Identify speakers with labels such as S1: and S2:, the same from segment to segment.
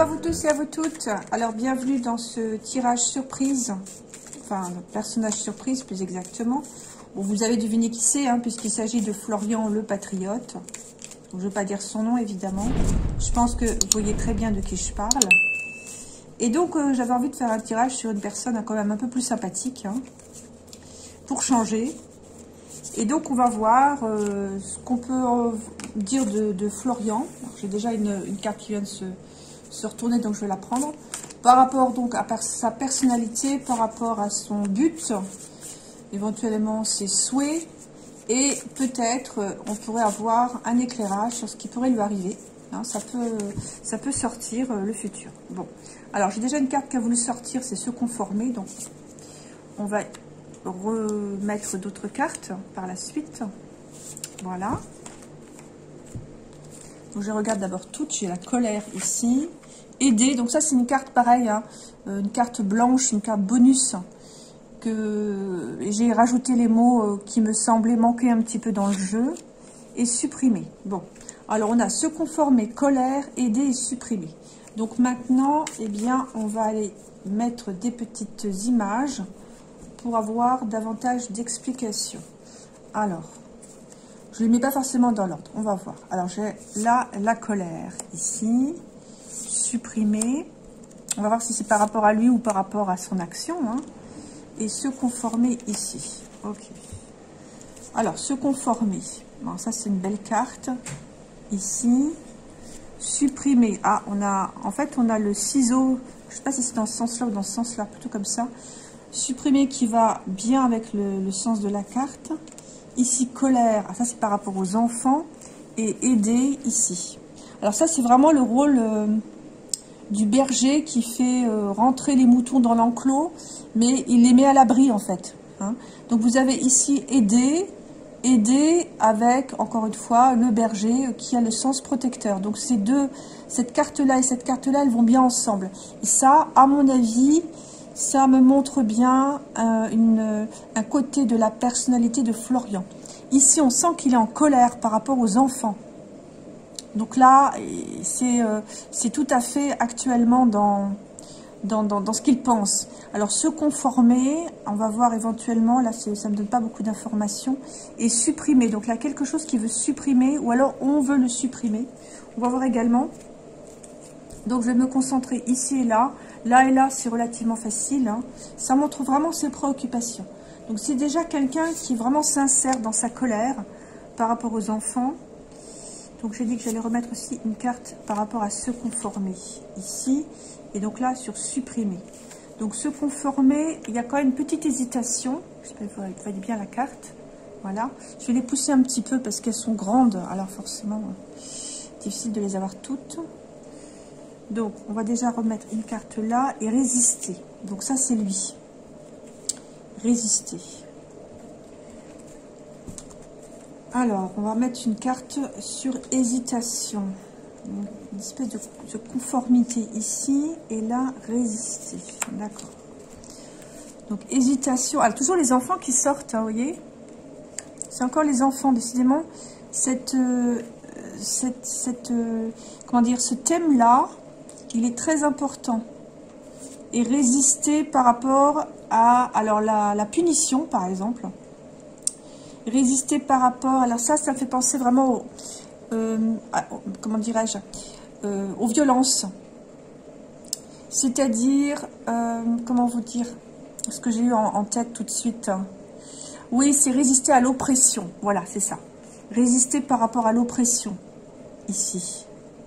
S1: à vous tous et à vous toutes. Alors bienvenue dans ce tirage surprise, enfin personnage surprise plus exactement. Bon, vous avez deviné qui c'est, hein, puisqu'il s'agit de Florian le Patriote. Donc, je ne veux pas dire son nom évidemment. Je pense que vous voyez très bien de qui je parle. Et donc j'avais envie de faire un tirage sur une personne quand même un peu plus sympathique, hein, pour changer. Et donc on va voir ce qu'on peut dire de Florian. J'ai déjà une carte qui vient de se retourner, donc je vais la prendre. Par rapport donc à sa personnalité, par rapport à son but, éventuellement ses souhaits, et peut-être on pourrait avoir un éclairage sur ce qui pourrait lui arriver. Hein, ça peut sortir le futur. Bon, alors j'ai déjà une carte qui a voulu sortir, c'est se conformer. Donc on va remettre d'autres cartes par la suite. Voilà. Donc je regarde d'abord toutes. J'ai la colère ici. Aider. Donc ça c'est une carte pareille, hein, une carte blanche, une carte bonus. Que j'ai rajouté les mots qui me semblaient manquer un petit peu dans le jeu. Et supprimer. Bon. Alors on a se conformer, colère, aider et supprimer. Donc maintenant, eh bien, on va aller mettre des petites images pour avoir davantage d'explications. Alors, je ne les mets pas forcément dans l'ordre, on va voir. Alors, j'ai là la colère, ici, supprimer. On va voir si c'est par rapport à lui ou par rapport à son action. Hein. Et se conformer ici. Ok. Alors, se conformer. Bon, ça, c'est une belle carte. Ici. Supprimer. Ah, en fait, on a le ciseau. Je ne sais pas si c'est dans ce sens-là ou dans ce sens-là, plutôt comme ça. Supprimer qui va bien avec le sens de la carte. Ici, colère. Ah, ça, c'est par rapport aux enfants. Et aider, ici. Alors ça, c'est vraiment le rôle du berger qui fait rentrer les moutons dans l'enclos, mais il les met à l'abri, en fait. Hein. Donc, vous avez ici aider avec, encore une fois, le berger qui a le sens protecteur. Donc, ces deux, cette carte-là et cette carte-là, elles vont bien ensemble. Et ça, à mon avis... ça me montre bien un côté de la personnalité de Florian. Ici, on sent qu'il est en colère par rapport aux enfants. Donc là, c'est tout à fait actuellement dans ce qu'il pense. Alors, se conformer, on va voir éventuellement, là, ça ne me donne pas beaucoup d'informations. Et supprimer, donc là, quelque chose qui veut supprimer, ou alors on veut le supprimer. On va voir également. Donc, je vais me concentrer ici et là. Là et là, c'est relativement facile. Hein. Ça montre vraiment ses préoccupations. Donc, c'est déjà quelqu'un qui est vraiment sincère dans sa colère par rapport aux enfants. Donc, j'ai dit que j'allais remettre aussi une carte par rapport à se conformer ici. Et donc là, sur supprimer. Donc, se conformer, il y a quand même une petite hésitation. J'espère que vous voyez bien la carte. Voilà. Je vais les pousser un petit peu parce qu'elles sont grandes. Alors, forcément, difficile de les avoir toutes. Donc, on va déjà remettre une carte là et résister. Donc, ça, c'est lui. Résister. Alors, on va mettre une carte sur hésitation. Une espèce de conformité ici. Et là, résister. D'accord. Donc, hésitation. Alors, toujours les enfants qui sortent, hein, vous voyez. C'est encore les enfants, décidément. Comment dire, ce thème-là, il est très important. Et résister par rapport à alors la punition, par exemple. Résister par rapport... Alors ça me fait penser vraiment comment dirais-je, aux violences. C'est-à-dire, comment vous dire, ce que j'ai eu en tête tout de suite. Hein. Oui, c'est résister à l'oppression. Voilà, c'est ça. Résister par rapport à l'oppression. Ici.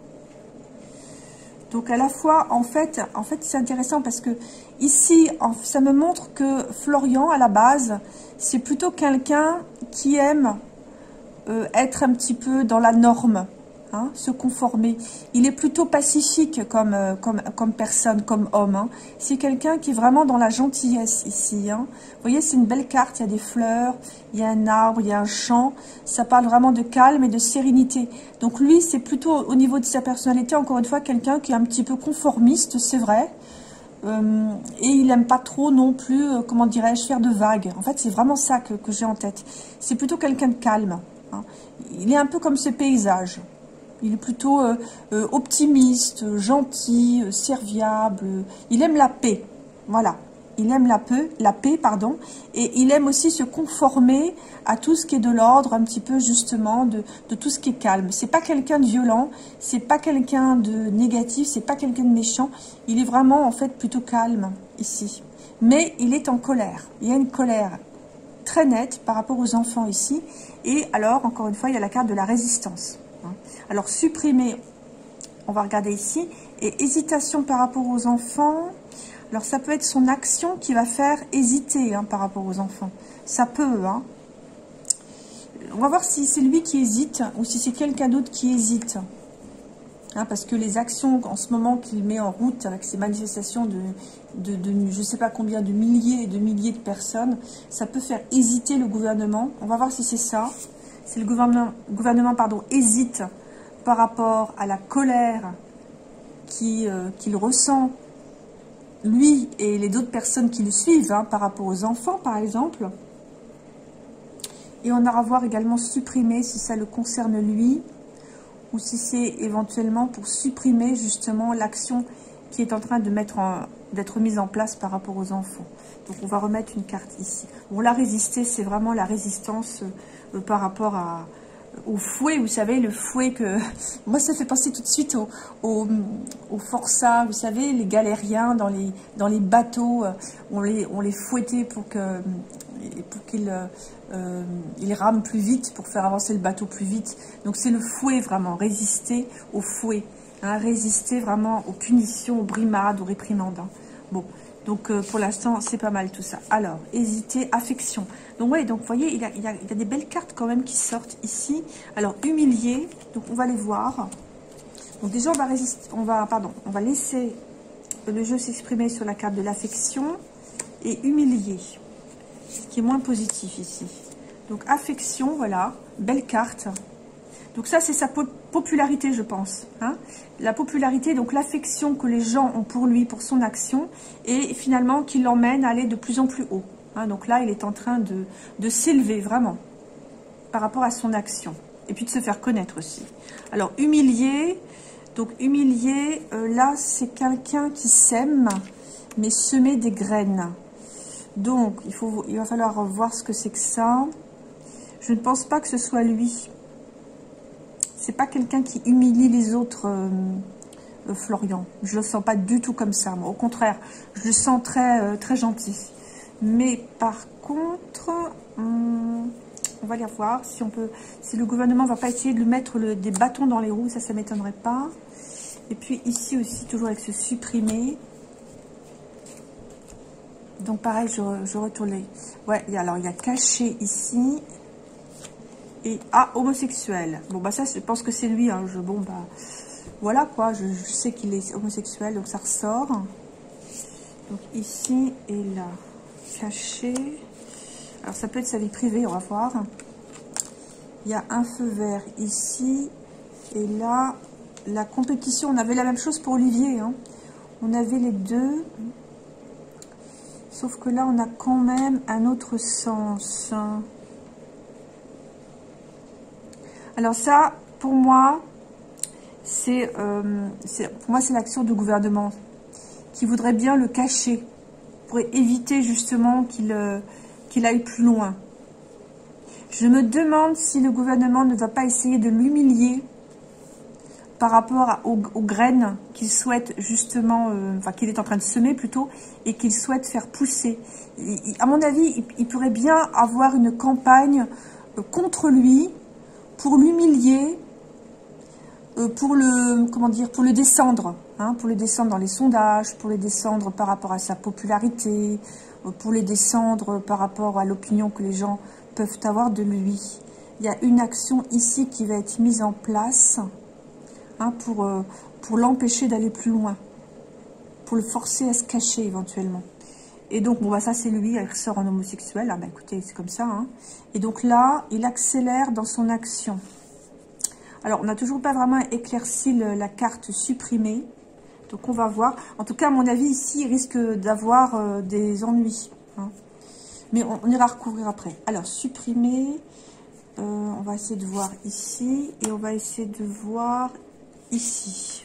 S1: Donc à la fois, en fait c'est intéressant parce que ici, ça me montre que Florian, à la base, c'est plutôt quelqu'un qui aime être un petit peu dans la norme, hein, se conformer. Il est plutôt pacifique comme personne, comme homme. Hein. C'est quelqu'un qui est vraiment dans la gentillesse ici. Hein. Vous voyez, c'est une belle carte, il y a des fleurs, il y a un arbre, il y a un champ. Ça parle vraiment de calme et de sérénité. Donc lui, c'est plutôt au niveau de sa personnalité, encore une fois, quelqu'un qui est un petit peu conformiste, c'est vrai. Et il n'aime pas trop non plus, comment dirais-je, faire de vagues. En fait, c'est vraiment ça que j'ai en tête. C'est plutôt quelqu'un de calme. Hein. Il est un peu comme ce paysage. Il est plutôt optimiste, gentil, serviable. Il aime la paix. Voilà. Il aime la paix, pardon. Et il aime aussi se conformer à tout ce qui est de l'ordre, un petit peu justement, de tout ce qui est calme. C'est pas quelqu'un de violent, c'est pas quelqu'un de négatif, c'est pas quelqu'un de méchant. Il est vraiment, en fait, plutôt calme, ici. Mais il est en colère. Il y a une colère très nette par rapport aux enfants ici. Et alors, encore une fois, il y a la carte de la résistance. Alors, supprimer, on va regarder ici. Et hésitation par rapport aux enfants. Alors, ça peut être son action qui va faire hésiter par rapport aux enfants. Ça peut, hein. On va voir si c'est lui qui hésite ou si c'est quelqu'un d'autre qui hésite. Parce que les actions en ce moment qu'il met en route avec ces manifestations de je ne sais pas combien de milliers et de milliers de personnes, ça peut faire hésiter le gouvernement. On va voir si c'est ça. Si le gouvernement hésite par rapport à la colère qu'il ressent, lui et les autres personnes qui le suivent, par rapport aux enfants par exemple. Et on ira voir également supprimer si ça le concerne lui, ou si c'est éventuellement pour supprimer justement l'action qui est en train d'être mise en place par rapport aux enfants. Donc on va remettre une carte ici. Bon, la résister, c'est vraiment la résistance par rapport au fouet, vous savez, le fouet que... Moi, ça fait penser tout de suite au forçats, vous savez, les galériens dans les bateaux, on les fouettait pour qu'ils rament plus vite, pour faire avancer le bateau plus vite. Donc c'est le fouet vraiment, résister au fouet, résister vraiment aux punitions, aux brimades, aux réprimandes. Bon, donc pour l'instant, c'est pas mal tout ça. Alors, hésiter, affection. Donc ouais, donc vous voyez, il y a des belles cartes quand même qui sortent ici. Alors, humilier, donc on va les voir. Donc déjà, on va laisser le jeu s'exprimer sur la carte de l'affection et humilier, ce qui est moins positif ici. Donc affection, voilà, belle carte. Donc ça, c'est sa popularité, je pense. La popularité, donc l'affection que les gens ont pour lui, pour son action, et finalement qui l'emmène à aller de plus en plus haut. Donc là, il est en train de s'élever vraiment par rapport à son action. Et puis de se faire connaître aussi. Alors, humilier. Donc humilier, là, c'est quelqu'un qui sème, mais semer des graines. Donc, il va falloir voir ce que c'est que ça. Je ne pense pas que ce soit lui. C'est pas quelqu'un qui humilie les autres, Florian. Je le sens pas du tout comme ça. Moi. Au contraire, je le sens très, très gentil. Mais par contre, on va aller voir si le gouvernement va pas essayer de lui mettre des bâtons dans les roues. Ça m'étonnerait pas. Et puis ici aussi, toujours avec ce supprimer. Donc pareil, je retourne les... Ouais, alors il y a caché ici. Et homosexuel. Bon, bah ça, je pense que c'est lui. Bon, bah, voilà quoi. Je sais qu'il est homosexuel, donc ça ressort. Donc ici et là. Caché. Alors ça peut être sa vie privée, on va voir. Il y a un feu vert ici. Et là, la compétition. On avait la même chose pour Olivier. On avait les deux. Sauf que là, on a quand même un autre sens. Alors ça, pour moi, c'est l'action du gouvernement qui voudrait bien le cacher pour éviter justement qu'il aille plus loin. Je me demande si le gouvernement ne va pas essayer de l'humilier par rapport aux graines qu'il souhaite justement, qu'il est en train de semer plutôt, et qu'il souhaite faire pousser. À mon avis, il pourrait bien avoir une campagne contre lui, pour l'humilier, pour le descendre, pour le descendre dans les sondages, pour le descendre par rapport à sa popularité, pour le descendre par rapport à l'opinion que les gens peuvent avoir de lui. Il y a une action ici qui va être mise en place pour l'empêcher d'aller plus loin, pour le forcer à se cacher éventuellement. Et donc, bon, bah, ça, c'est lui, il ressort en homosexuel. Bah, écoutez, c'est comme ça. Et donc là, il accélère dans son action. Alors, on n'a toujours pas vraiment éclairci la carte supprimée. Donc, on va voir. En tout cas, à mon avis, ici, il risque d'avoir des ennuis. Mais on ira recouvrir après. Alors, supprimer. On va essayer de voir ici et on va essayer de voir ici.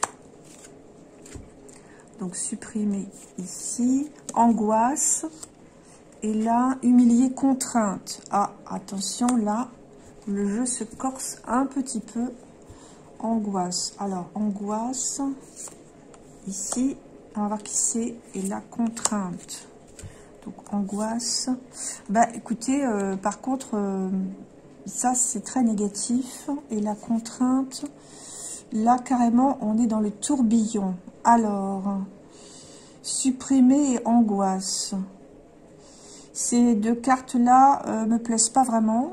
S1: Donc, supprimer ici. Angoisse. Et là, humilier, contrainte. Ah, attention, là, le jeu se corse un petit peu. Angoisse. Alors, angoisse. Ici, on va voir qui c'est. Et la contrainte. Donc, angoisse. Bah, écoutez, par contre, ça, c'est très négatif. Et la contrainte, là, carrément, on est dans le tourbillon. Alors, supprimer et angoisse. Ces deux cartes-là me plaisent pas vraiment.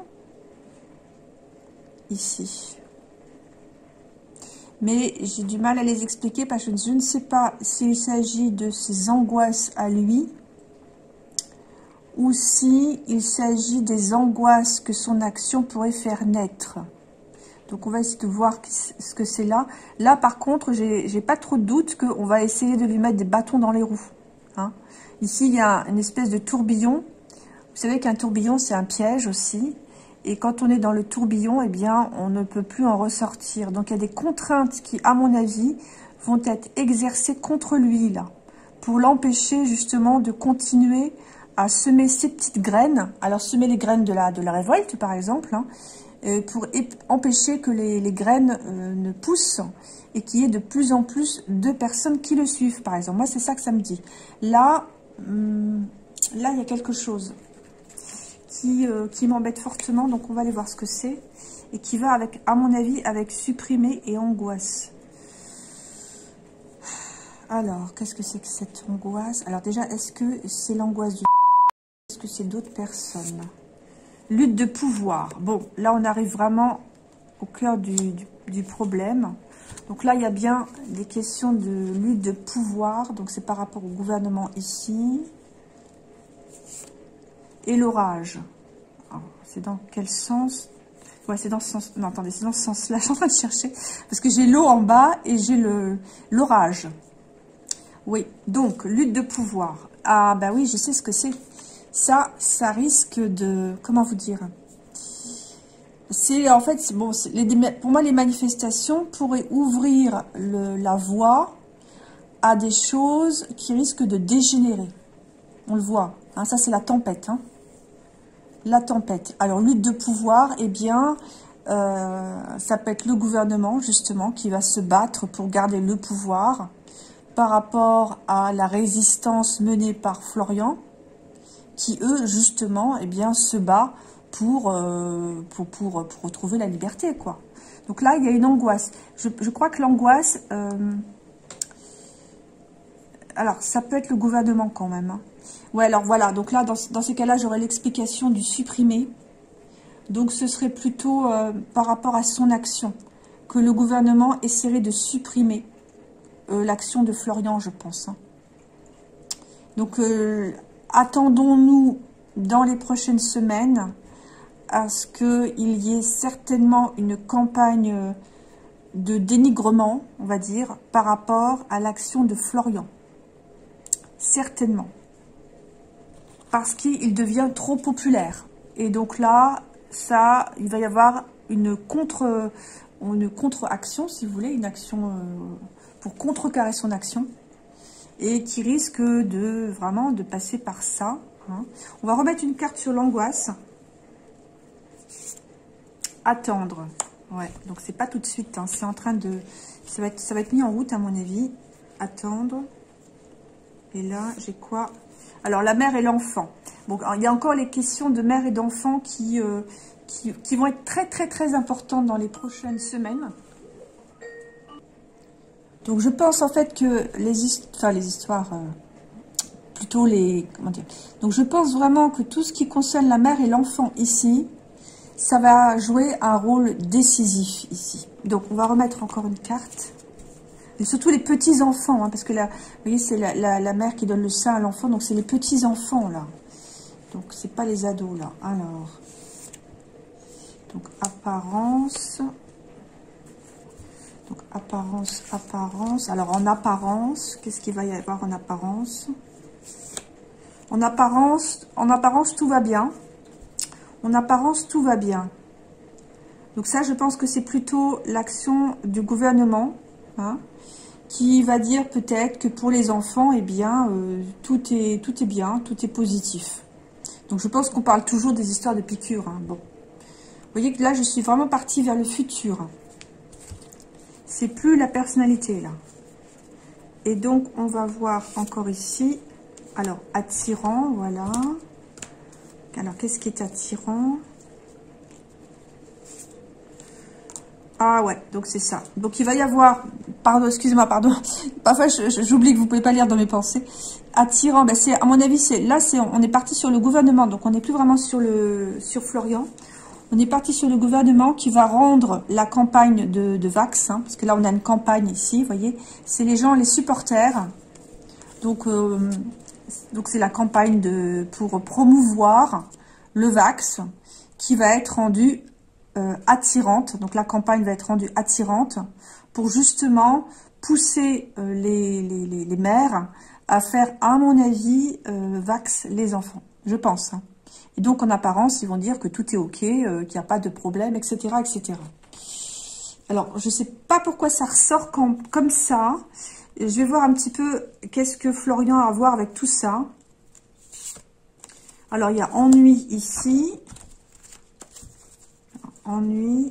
S1: Ici. Mais j'ai du mal à les expliquer parce que je ne sais pas s'il s'agit de ses angoisses à lui ou s'il s'agit des angoisses que son action pourrait faire naître. Donc, on va essayer de voir ce que c'est là. Là, par contre, j'ai pas trop de doute qu'on va essayer de lui mettre des bâtons dans les roues. Hein. Ici, il y a une espèce de tourbillon. Vous savez qu'un tourbillon, c'est un piège aussi. Et quand on est dans le tourbillon, eh bien, on ne peut plus en ressortir. Donc, il y a des contraintes qui, à mon avis, vont être exercées contre lui, là. Pour l'empêcher, justement, de continuer à semer ses petites graines. Alors, semer les graines de la révolte, par exemple, hein, pour empêcher que les graines ne poussent et qu'il y ait de plus en plus de personnes qui le suivent, par exemple. Moi, c'est ça que ça me dit. Là, là, il y a quelque chose qui m'embête fortement, donc on va aller voir ce que c'est, et qui va avec, à mon avis, avec supprimer et angoisse. Alors, qu'est-ce que c'est que cette angoisse? Alors déjà, est-ce que c'est l'angoisse du... Est-ce que c'est d'autres personnes? Lutte de pouvoir. Bon, là, on arrive vraiment au cœur du problème. Donc là, il y a bien des questions de lutte de pouvoir, donc c'est par rapport au gouvernement ici. Et l'orage. C'est dans quel sens? Ouais, c'est dans ce sens. Non, attendez, c'est dans ce sens-là. Je suis en train de chercher. Parce que j'ai l'eau en bas et j'ai l'orage. Oui, donc, lutte de pouvoir. Ah, bah oui, je sais ce que c'est. Ça risque de... Comment vous dire? C'est, en fait, bon, pour moi, les manifestations pourraient ouvrir la voie à des choses qui risquent de dégénérer. On le voit. Hein, ça, c'est la tempête, hein. La tempête. Alors, lutte de pouvoir, eh bien, ça peut être le gouvernement, justement, qui va se battre pour garder le pouvoir par rapport à la résistance menée par Florian, qui, eux, justement, eh bien, se bat pour retrouver la liberté, quoi. Donc là, il y a une angoisse. Je crois que l'angoisse... alors, ça peut être le gouvernement, quand même, hein. Ouais, alors voilà, donc là, dans ces cas-là, j'aurais l'explication du supprimer. Donc, ce serait plutôt par rapport à son action, que le gouvernement essaierait de supprimer l'action de Florian, je pense. Hein. Donc, attendons-nous dans les prochaines semaines à ce qu'il y ait certainement une campagne de dénigrement, on va dire, par rapport à l'action de Florian. Certainement. Parce qu'il devient trop populaire. Et donc là, il va y avoir une contre-action, si vous voulez, une action pour contrecarrer son action. Et qui risque vraiment de passer par ça. Hein. On va remettre une carte sur l'angoisse. Attendre. Ouais, donc c'est pas tout de suite. Hein. C'est en train de... Ça va être mis en route, à mon avis. Attendre. Et là, j'ai quoi? Alors, la mère et l'enfant. Bon, il y a encore les questions de mère et d'enfant qui vont être très, très, très importantes dans les prochaines semaines. Donc, je pense en fait que les histoires, plutôt les... Comment dire? Donc, je pense vraiment que tout ce qui concerne la mère et l'enfant ici, ça va jouer un rôle décisif ici. Donc, on va remettre encore une carte. Et surtout les petits-enfants, hein, parce que là, vous voyez, c'est la mère qui donne le sein à l'enfant, donc c'est les petits-enfants, là. Donc, c'est pas les ados, là. Alors, donc, apparence. Donc, apparence. Alors, en apparence, qu'est-ce qu'il va y avoir en apparence? En apparence, tout va bien. En apparence, tout va bien. Donc ça, je pense que c'est plutôt l'action du gouvernement, hein, qui va dire peut-être que pour les enfants, eh bien, tout est bien, tout est positif. Donc je pense qu'on parle toujours des histoires de piqûres. Hein. Bon, vous voyez que là, je suis vraiment partie vers le futur. C'est plus la personnalité là. Et donc, on va voir encore ici. Alors, attirant, voilà. Alors, qu'est-ce qui est attirant? Ah ouais, donc c'est ça. Donc, il va y avoir... Pardon, excusez-moi, pardon. Parfois, j'oublie que vous ne pouvez pas lire dans mes pensées. Attirant, ben c'est, à mon avis, on est parti sur le gouvernement. Donc, on n'est plus vraiment sur Florian. On est parti sur le gouvernement qui va rendre la campagne de Vax, hein, parce que là, on a une campagne ici, vous voyez. C'est les gens, les supporters. Donc c'est la campagne pour promouvoir le Vax qui va être rendue attirante. Donc, la campagne va être rendue attirante pour justement pousser les mères à faire, à mon avis, Vax les enfants. Je pense, hein. Et donc, en apparence, ils vont dire que tout est OK, qu'il n'y a pas de problème, etc., etc. Alors, je ne sais pas pourquoi ça ressort comme ça. Je vais voir un petit peu qu'est-ce que Florian a à voir avec tout ça. Alors, il y a ennui ici. Ennui.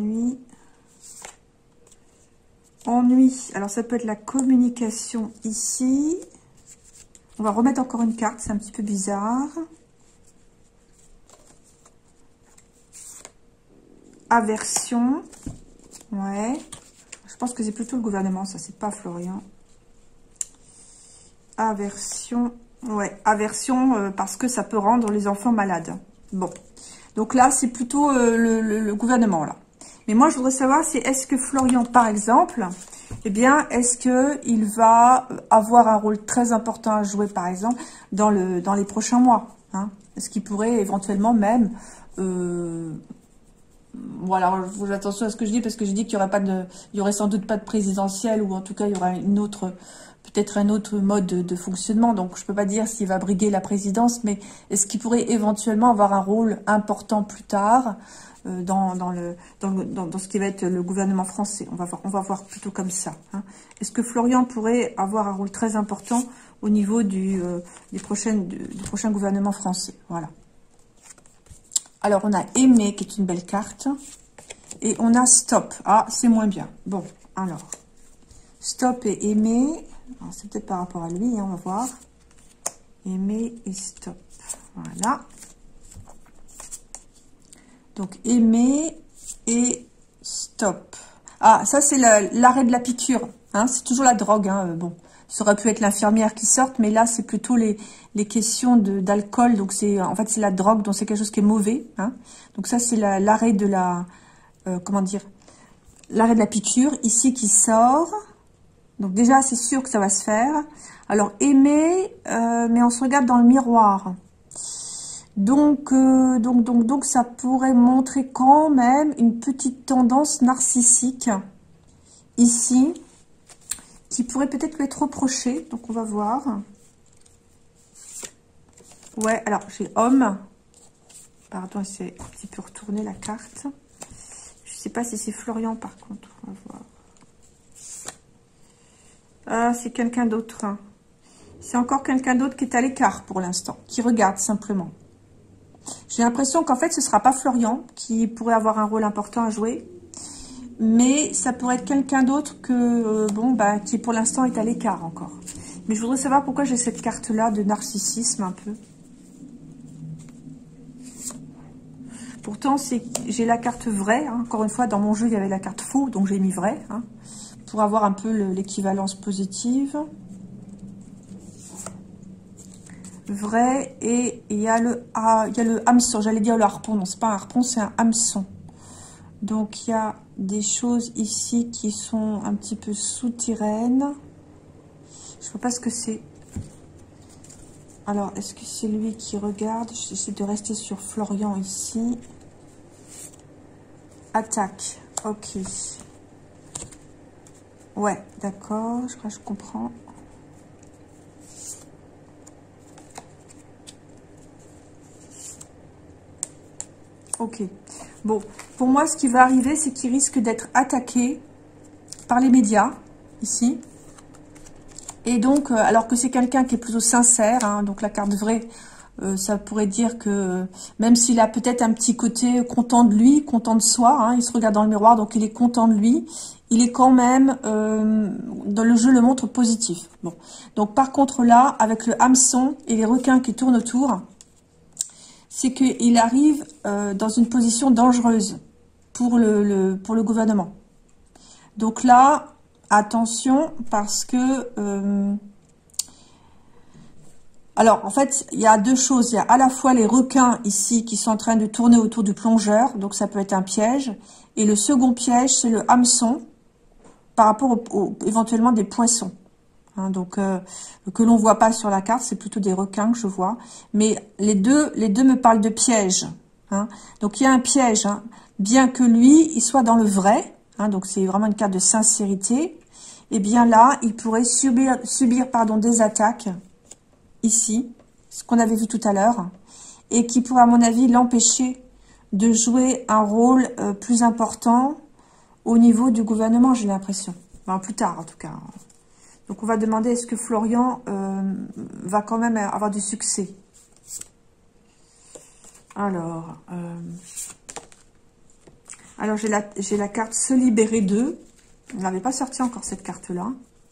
S1: Alors, ça peut être la communication ici. On va remettre encore une carte, c'est un petit peu bizarre. Aversion, ouais. Je pense que c'est plutôt le gouvernement, ça, c'est pas Florian. Aversion, ouais, aversion parce que ça peut rendre les enfants malades. Bon, donc là, c'est plutôt le gouvernement, là. Mais moi, je voudrais savoir, est-ce que Florian, par exemple, eh bien, est-ce qu'il va avoir un rôle très important à jouer, par exemple, dans les prochains mois, hein? Est-ce qu'il pourrait éventuellement même... Voilà, je fais attention à ce que je dis parce que je dis qu'il y aurait sans doute pas de présidentielle ou en tout cas il y aura peut-être un autre mode de fonctionnement. Donc je peux pas dire s'il va briguer la présidence, mais est-ce qu'il pourrait éventuellement avoir un rôle important plus tard dans ce qui va être le gouvernement français. On va voir plutôt comme ça. Hein. Est-ce que Florian pourrait avoir un rôle très important au niveau du prochain gouvernement français? Voilà. Alors, on a Aimé, qui est une belle carte. Et on a Stop. Ah, c'est moins bien. Bon, alors. Stop et Aimé. C'est peut-être par rapport à lui, hein, on va voir. Aimé et Stop. Voilà. Donc, Aimé et Stop. Ah, ça, c'est l'arrêt de la piqûre. Hein, c'est toujours la drogue. Hein, bon, ça aurait pu être l'infirmière qui sorte, mais là, c'est plutôt les questions d'alcool. Donc, en fait, c'est la drogue, donc c'est quelque chose qui est mauvais. Hein. Donc, ça, c'est l'arrêt de la... comment dire? L'arrêt de la piqûre, ici, qui sort. Donc, déjà, c'est sûr que ça va se faire. Alors, aimer, mais on se regarde dans le miroir. Donc, ça pourrait montrer quand même une petite tendance narcissique, ici, qui pourrait peut-être lui être reprochée. Donc, on va voir. Ouais, alors, j'ai homme. Pardon, c'est un petit peu retourné la carte. Je ne sais pas si c'est Florian, par contre. On va voir. Ah, c'est quelqu'un d'autre. C'est encore quelqu'un d'autre qui est à l'écart pour l'instant, qui regarde simplement. J'ai l'impression qu'en fait, ce ne sera pas Florian qui pourrait avoir un rôle important à jouer. Mais ça pourrait être quelqu'un d'autre qui pour l'instant est à l'écart encore. Mais je voudrais savoir pourquoi j'ai cette carte-là de narcissisme un peu. Pourtant, j'ai la carte vraie. Hein. Encore une fois, dans mon jeu, il y avait la carte faux, donc j'ai mis vrai. Hein, pour avoir un peu l'équivalence positive. Vrai, et il y a le hameçon. J'allais dire le harpon. Non, c'est pas un harpon, c'est un hameçon. Donc, il y a des choses ici qui sont un petit peu souterraines. Je ne vois pas ce que c'est. Alors, est-ce que c'est lui qui regarde? J'essaie de rester sur Florian ici. Attaque. Ok. Ouais, d'accord. Je crois que je comprends. Ok. Bon, pour moi, ce qui va arriver, c'est qu'il risque d'être attaqué par les médias, ici. Et donc, alors que c'est quelqu'un qui est plutôt sincère, hein, donc la carte vraie, ça pourrait dire que même s'il a peut-être un petit côté content de lui, content de soi, hein, il se regarde dans le miroir, donc il est content de lui, il est quand même, dans le jeu le montre positif. Bon, donc par contre là, avec le hameçon et les requins qui tournent autour, c'est qu'il arrive dans une position dangereuse pour le gouvernement. Donc là, attention, parce que... alors, en fait, il y a deux choses. Il y a à la fois les requins ici qui sont en train de tourner autour du plongeur. Donc, ça peut être un piège. Et le second piège, c'est le hameçon par rapport éventuellement des poissons. Hein, donc, que l'on voit pas sur la carte, c'est plutôt des requins que je vois. Mais les deux me parlent de piège. Hein. Donc, il y a un piège. Hein, bien que lui, il soit dans le vrai. Hein, donc, c'est vraiment une carte de sincérité. Et bien là, il pourrait subir des attaques. Ici, ce qu'on avait vu tout à l'heure, et qui pourrait, à mon avis, l'empêcher de jouer un rôle plus important au niveau du gouvernement, j'ai l'impression. Enfin, plus tard, en tout cas. Donc, on va demander, est-ce que Florian va quand même avoir du succès? Alors j'ai la carte Se libérer d'eux. On n'avait pas sorti encore cette carte-là.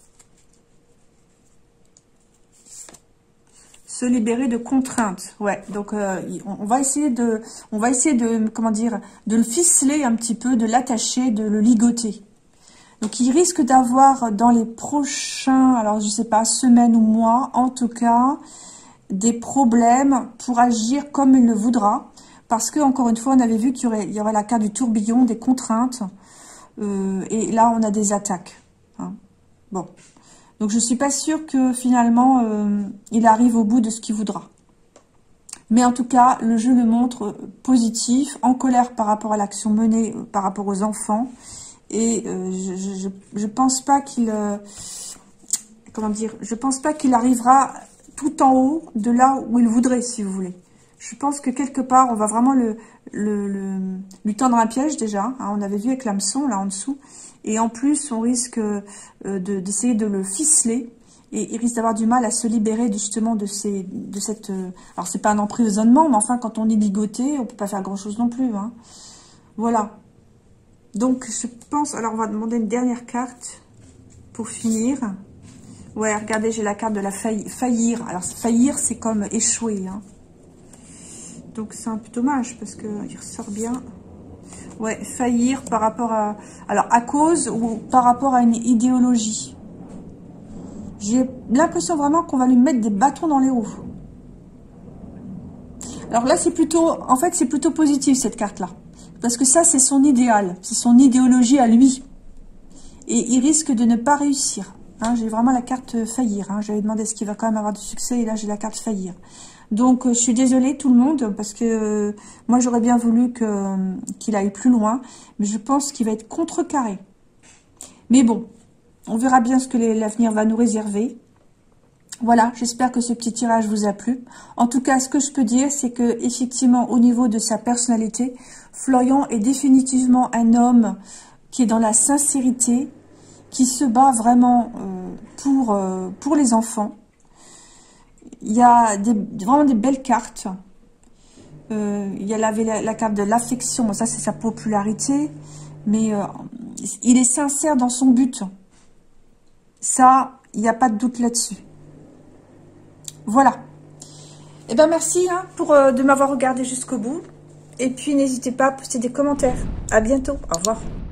S1: Se libérer de contraintes. Ouais, donc on va essayer de comment dire, de le ficeler un petit peu, de l'attacher, de le ligoter. Donc il risque d'avoir dans les prochains, alors je sais pas, semaines ou mois, en tout cas, des problèmes pour agir comme il le voudra, parce que encore une fois, on avait vu qu'il y aurait la carte du tourbillon, des contraintes, et là on a des attaques. Hein. Bon. Donc, je ne suis pas sûre que, finalement, il arrive au bout de ce qu'il voudra. Mais en tout cas, le jeu le montre positif, en colère par rapport à l'action menée, par rapport aux enfants. Et je pense pas qu'il... comment dire? Je pense pas qu'il arrivera tout en haut de là où il voudrait, si vous voulez. Je pense que quelque part, on va vraiment lui tendre un piège, déjà. Hein, on avait vu avec l'hameçon, là, en dessous. Et en plus, on risque d'essayer de le ficeler. Et il risque d'avoir du mal à se libérer justement de cette... alors, c'est pas un emprisonnement, mais enfin, quand on est ligoté, on peut pas faire grand-chose non plus. Hein. Voilà. Donc, je pense... Alors, on va demander une dernière carte pour finir. Ouais, regardez, j'ai la carte de la faillir. Alors, faillir, c'est comme échouer. Hein. Donc, c'est un peu dommage parce qu'il ressort bien... Ouais, faillir par rapport à... Alors, à cause ou par rapport à une idéologie. J'ai l'impression vraiment qu'on va lui mettre des bâtons dans les roues. Alors là, c'est plutôt... En fait, c'est plutôt positif, cette carte-là. Parce que ça, c'est son idéal. C'est son idéologie à lui. Et il risque de ne pas réussir. Hein, j'ai vraiment la carte faillir. Hein. J'avais demandé ce qu'il va quand même avoir du succès. Et là, j'ai la carte faillir. Donc, je suis désolée tout le monde, parce que moi, j'aurais bien voulu qu'il aille plus loin. Mais je pense qu'il va être contrecarré. Mais bon, on verra bien ce que l'avenir va nous réserver. Voilà, j'espère que ce petit tirage vous a plu. En tout cas, ce que je peux dire, c'est que effectivement, au niveau de sa personnalité, Florian est définitivement un homme qui est dans la sincérité, qui se bat vraiment pour les enfants. Il y a vraiment des belles cartes. Il y a la carte de l'affection. Bon, ça, c'est sa popularité. Mais il est sincère dans son but. Ça, il n'y a pas de doute là-dessus. Voilà. Eh bien, merci hein, de m'avoir regardé jusqu'au bout. Et puis, n'hésitez pas à poster des commentaires. À bientôt. Au revoir.